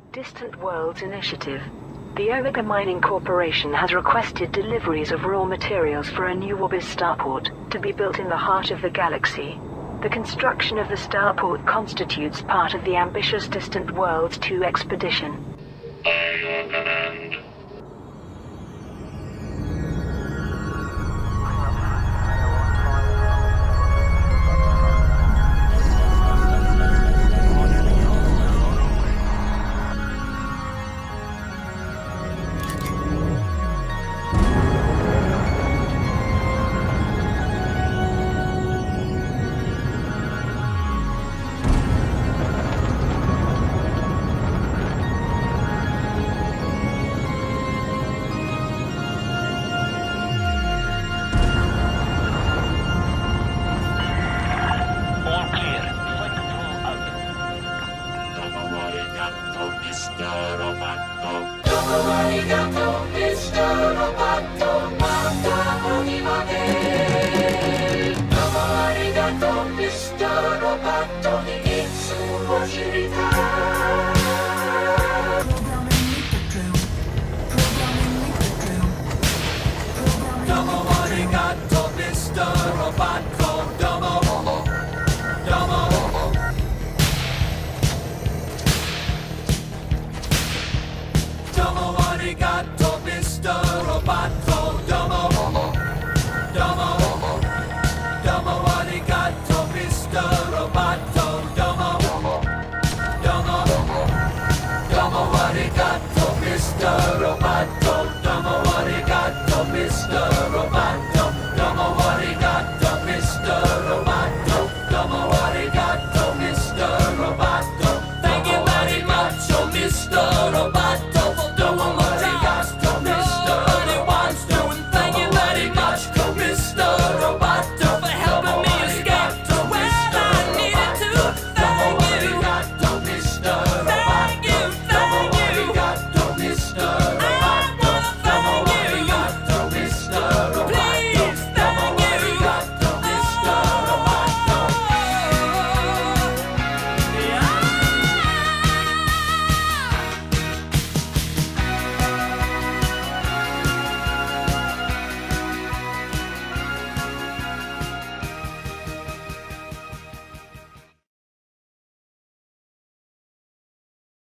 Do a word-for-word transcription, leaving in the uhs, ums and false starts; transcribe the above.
Distant Worlds Initiative. The Omega Mining Corporation has requested deliveries of raw materials for a new Orbis starport to be built in the heart of the galaxy. The construction of the starport constitutes part of the ambitious Distant Worlds two expedition. Domo arigato, mister Roboto, mata onimane. Domo arigato, mister Roboto, ni itsu wo shiritai.